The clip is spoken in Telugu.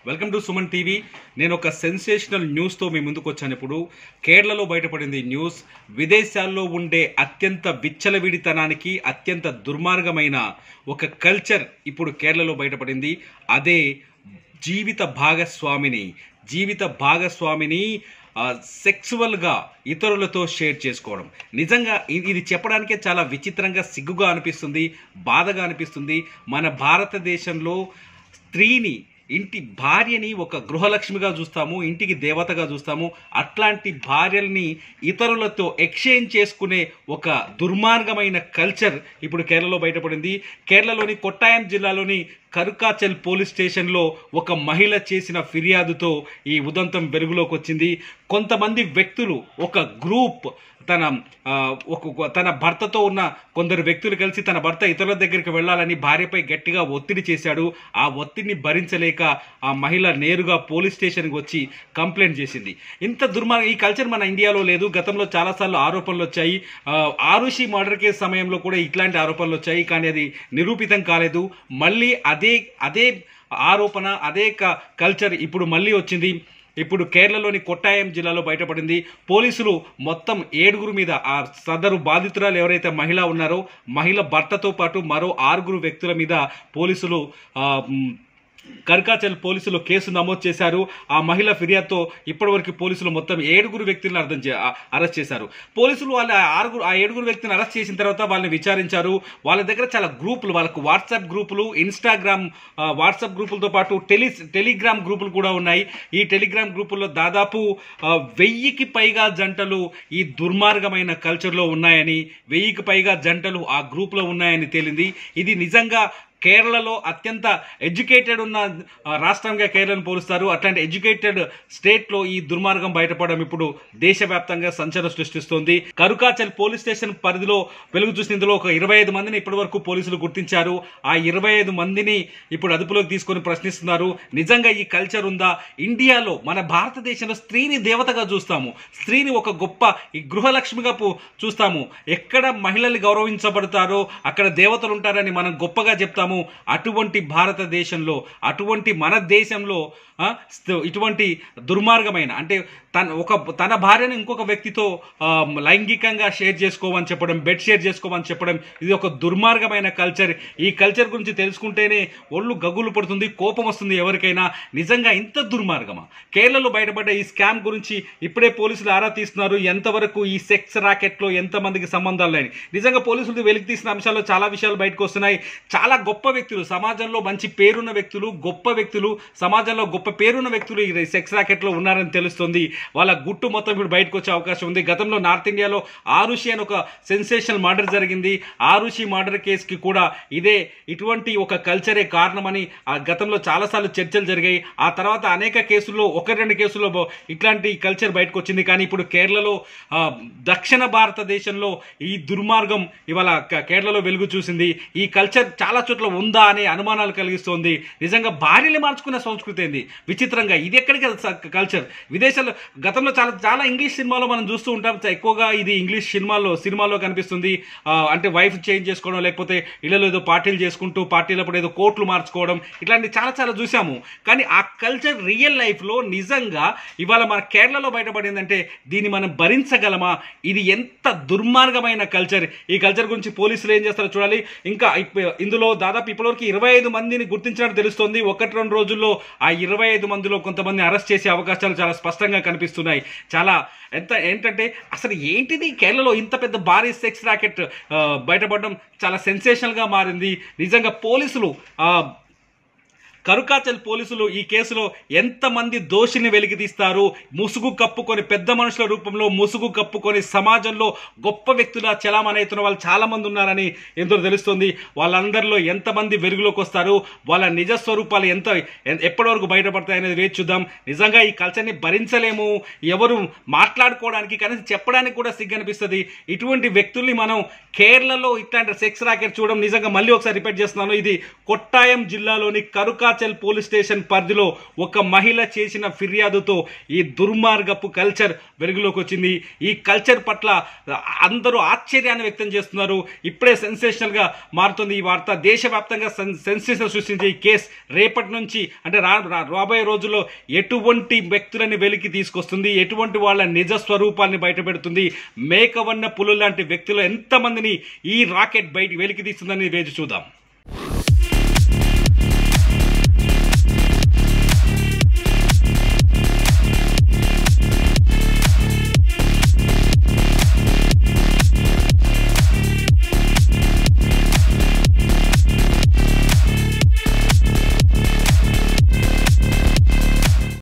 Welcome to Suman TV. నేను ఒక సెన్సేషనల్ న్యూస్తో మీ ముందుకు వచ్చాను. ఇప్పుడు కేరళలో బయటపడింది న్యూస్. విదేశాల్లో ఉండే అత్యంత విచ్చలవిడితనానికి అత్యంత దుర్మార్గమైన ఒక కల్చర్ ఇప్పుడు కేరళలో బయటపడింది. అదే జీవిత భాగస్వామిని సెక్సువల్గా ఇతరులతో షేర్ చేసుకోవడం. నిజంగా ఇది చెప్పడానికే చాలా విచిత్రంగా, సిగ్గుగా అనిపిస్తుంది, బాధగా అనిపిస్తుంది. మన భారతదేశంలో స్త్రీని, ఇంటి భార్యని ఒక గృహలక్ష్మిగా చూస్తాము, ఇంటికి దేవతగా చూస్తాము. అట్లాంటి భార్యల్ని ఇతరులతో ఎక్స్చేంజ్ చేసుకునే ఒక దుర్మార్గమైన కల్చర్ ఇప్పుడు కేరళలో బయటపడింది. కేరళలోని కొట్టాయం జిల్లాలోని కరుకాచల్ పోలీస్ స్టేషన్లో ఒక మహిళ చేసిన ఫిర్యాదుతో ఈ ఉదంతం వెలుగులోకి వచ్చింది. కొంతమంది వ్యక్తులు, ఒక గ్రూప్ తన భర్తతో ఉన్న కొందరు వ్యక్తులు కలిసి తన భర్త ఇతరుల దగ్గరికి వెళ్ళాలని భార్యపై గట్టిగా ఒత్తిడి చేశాడు. ఆ ఒత్తిడిని భరించలేక ఆ మహిళ నేరుగా పోలీస్ స్టేషన్కి వచ్చి కంప్లైంట్ చేసింది. ఇంత ఈ కల్చర్ మన ఇండియాలో లేదు. గతంలో చాలాసార్లు ఆరోపణలు వచ్చాయి. ఆరుషి మర్డర్ కేసు సమయంలో కూడా ఇట్లాంటి ఆరోపణలు వచ్చాయి, కానీ అది నిరూపితం కాలేదు. మళ్ళీ అదే ఆరోపణ, అదే కల్చర్ ఇప్పుడు మళ్ళీ వచ్చింది. ఇప్పుడు కేరళలోని కొట్టాయం జిల్లాలో బయటపడింది. పోలీసులు మొత్తం 7 మీద, ఆ సదరు బాధితురాలు ఎవరైతే మహిళ ఉన్నారో మహిళ భర్తతో పాటు మరో 6 వ్యక్తుల మీద పోలీసులు కరుకాచల్ పోలీసులు కేసు నమోదు చేశారు. ఆ మహిళ ఫిర్యాదుతో ఇప్పటివరకు పోలీసులు మొత్తం 7 వ్యక్తులను అరెస్ట్ చేశారు. పోలీసులు ఆ 7 వ్యక్తులను అరెస్ట్ చేసిన తర్వాత వాళ్ళని విచారించారు. వాళ్ళ దగ్గర చాలా గ్రూపులు, వాళ్ళకు వాట్సాప్ గ్రూపులు, ఇన్స్టాగ్రామ్ వాట్సాప్ గ్రూపులతో పాటు టెలిగ్రామ్ గ్రూపులు కూడా ఉన్నాయి. ఈ టెలిగ్రామ్ గ్రూపుల్లో దాదాపు 1000కి పైగా జంటలు ఈ దుర్మార్గమైన కల్చర్లో ఉన్నాయని, 1000కి పైగా జంటలు ఆ గ్రూప్లో ఉన్నాయని తేలింది. ఇది నిజంగా కేరళలో అత్యంత ఎడ్యుకేటెడ్ ఉన్న రాష్ట్రంగా కేరళను పోలుస్తారు. అట్లాంటి ఎడ్యుకేటెడ్ స్టేట్లో ఈ దుర్మార్గం బయటపడడం ఇప్పుడు దేశవ్యాప్తంగా సంచలనం సృష్టిస్తోంది. కరుకాచల్ పోలీస్ స్టేషన్ పరిధిలో వెలుగు చూసిన ఇందులో ఒక 25 మందిని ఇప్పటి వరకు పోలీసులు గుర్తించారు. ఆ 25 మందిని ఇప్పుడు అదుపులోకి తీసుకొని ప్రశ్నిస్తున్నారు. నిజంగా ఈ కల్చర్ ఉందా? ఇండియాలో, మన భారతదేశంలో స్త్రీని దేవతగా చూస్తాము, స్త్రీని ఒక గొప్ప గృహలక్ష్మిగా చూస్తాము. ఎక్కడ మహిళలు గౌరవించబడతారో అక్కడ దేవతలు ఉంటారని మనం గొప్పగా చెప్తాము. అటువంటి భారతదేశంలో, అటువంటి మన దేశంలో ఇటువంటి దుర్మార్గమైన, అంటే తన భార్యను ఇంకొక వ్యక్తితో లైంగికంగా షేర్ చేసుకోమని చెప్పడం, బెడ్ షేర్ చేసుకోమని చెప్పడం, ఇది ఒక దుర్మార్గమైన కల్చర్. ఈ కల్చర్ గురించి తెలుసుకుంటేనే ఒళ్ళు గగ్గులు పడుతుంది, కోపం వస్తుంది ఎవరికైనా. నిజంగా ఇంత దుర్మార్గమా? కేరళలో బయటపడ్డ ఈ స్కామ్ గురించి ఇప్పుడే పోలీసులు ఆరా తీస్తున్నారు. ఎంతవరకు ఈ సెక్స్ రాకెట్లో ఎంతమందికి సంబంధాలు లేని, నిజంగా పోలీసులు వెలికి తీసిన అంశాల్లో చాలా విషయాలు బయటకు వస్తున్నాయి. చాలా గొప్ప వ్యక్తులు, సమాజంలో మంచి పేరున్న వ్యక్తులు, గొప్ప వ్యక్తులు, సమాజంలో గొప్ప పేరున్న వ్యక్తులు ఈ సెక్స్ రాకెట్లో ఉన్నారని తెలుస్తుంది. వాళ్ళ గుట్టు మొత్తం ఇప్పుడు బయటకు వచ్చే అవకాశం ఉంది. గతంలో నార్త్ ఇండియాలో ఆరుషి అని ఒక సెన్సేషనల్ మర్డర్ జరిగింది. ఆరుషి మర్డర్ కేసుకి కూడా ఇటువంటి ఒక కల్చరే కారణమని గతంలో చాలాసార్లు చర్చలు జరిగాయి. ఆ తర్వాత అనేక కేసుల్లో, 1-2 కేసుల్లో ఇట్లాంటి కల్చర్ బయటకు వచ్చింది. కానీ ఇప్పుడు కేరళలో, దక్షిణ భారతదేశంలో ఈ దుర్మార్గం ఇవాళ కేరళలో వెలుగు చూసింది. ఈ కల్చర్ చాలా చోట్ల ఉందా అనే అనుమానాలు కలిగిస్తోంది. నిజంగా భార్యలు మార్చుకునే సంస్కృతి ఏంది? విచిత్రంగా ఇది ఎక్కడికి కల్చర్? విదేశాల్లో గతంలో చాలా ఇంగ్లీష్ సినిమాలో మనం చూస్తూ ఉంటాం. ఎక్కువగా ఇది ఇంగ్లీష్ సినిమాలో కనిపిస్తుంది. అంటే వైఫ్ చేంజ్ చేసుకోవడం, లేకపోతే ఇళ్ళలో ఏదో పార్టీలు చేసుకుంటూ పార్టీలప్పుడు ఏదో కోట్లు మార్చుకోవడం, ఇట్లాంటి చాలా చూసాము. కానీ ఆ కల్చర్ రియల్ లైఫ్లో నిజంగా ఇవాళ మన కేరళలో బయటపడిందంటే దీన్ని మనం భరించగలమా? ఇది ఎంత దుర్మార్గమైన కల్చర్. ఈ కల్చర్ గురించి పోలీసులు ఏం చేస్తారో చూడాలి. ఇంకా ఇందులో దాదాపు ఇప్పటివరకు 25 మందిని గుర్తించినట్టు తెలుస్తోంది. 1-2 రోజుల్లో ఆ 25 మందిలో కొంతమంది అరెస్ట్ చేసే అవకాశాలు చాలా స్పష్టంగా కనిపిస్తున్నాయి. ఏంటంటే అసలు ఏంటిది, కేరళలో ఇంత పెద్ద భారీ సెక్స్ రాకెట్ బయటపడడం చాలా సెన్సేషనల్గా మారింది. నిజంగా పోలీసులు, కరుకాచల్ పోలీసులు ఈ కేసులో ఎంతమంది దోషిని వెలికితీస్తారు? ముసుగు కప్పుకొని, పెద్ద మనుషుల రూపంలో ముసుగు కప్పుకొని సమాజంలో గొప్ప వ్యక్తుల చలామణవుతున్న వాళ్ళు చాలా మంది ఉన్నారని ఎంతో తెలుస్తుంది. వాళ్ళందరిలో ఎంతమంది వెలుగులోకి వస్తారు, వాళ్ళ నిజ స్వరూపాలు ఎప్పటి వరకు బయటపడతాయనేది వేచి చూద్దాం. నిజంగా ఈ కల్చర్ని భరించలేము. ఎవరు మాట్లాడుకోవడానికి, కనీసం చెప్పడానికి కూడా సిగ్గనిపిస్తుంది. ఇటువంటి వ్యక్తుల్ని మనం కేరళలో ఇట్లాంటి సెక్స్ రాకెట్ చూడడం నిజంగా, మళ్ళీ ఒకసారి రిపీట్ చేస్తున్నాను, ఇది కొట్టాయం జిల్లాలోని కరుకాచల్ భద్రాచల్ పోలీస్ స్టేషన్ పరిధిలో ఒక మహిళ చేసిన ఫిర్యాదుతో ఈ దుర్మార్గపు కల్చర్ వెలుగులోకి వచ్చింది. ఈ కల్చర్ పట్ల అందరూ ఆశ్చర్యాన్ని వ్యక్తం చేస్తున్నారు. ఇప్పుడే సెన్సేషనల్ గా మారుతుంది ఈ వార్త. దేశవ్యాప్తంగా సెన్సేషన్ సృష్టించే ఈ కేసు రేపటి నుంచి అంటే రాబోయే రోజుల్లో ఎటువంటి వ్యక్తులని వెలికి తీసుకొస్తుంది, ఎటువంటి వాళ్ళ నిజ స్వరూపాన్ని బయటపెడుతుంది, మేకవన్న పులు లాంటి వ్యక్తులు ఎంతమందిని ఈ రాకెట్ బయటికి వెలికి తీస్తుందని వేచి చూద్దాం.